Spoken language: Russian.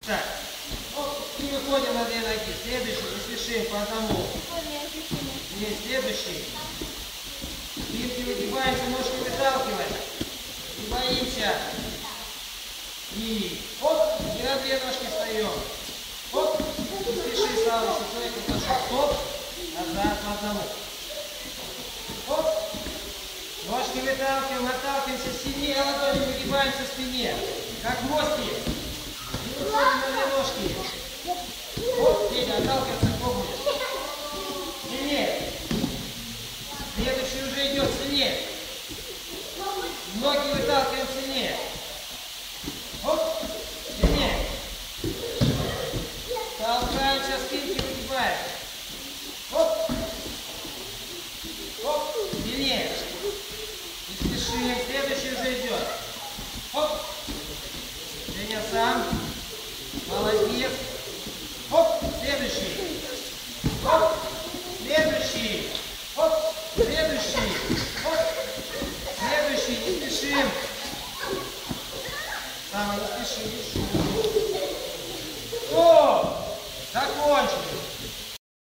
Так. И выходим на 2 ноги. Следующий. Не спешим по одному. Здесь следующий. Спинки выгибаемся, ножки выталкиваем. Не боимся. И оп, и на 2 ножки встаем. Оп, не спеши, Слава, если человек пошел. Стоп, назад по одному. Оп, ножки выталкиваем, отталкиваемся сильнее, ладони выгибаемся в спине. Как мостик. И выходим на 2 ножки. Оп, Федя, отталкиваться пробуем. Сильнее. Следующий уже идет сильнее. Ноги выталкиваем сильнее. Оп, сильнее. Толкаемся, спинки выгибаем. Оп, оп, сильнее. Не спешим, следующий уже идет. Оп, Женя сам. Молодец. Оп, следующий. Оп, следующий. Оп, следующий. Оп, следующий. Не спешим. Самый не спешим.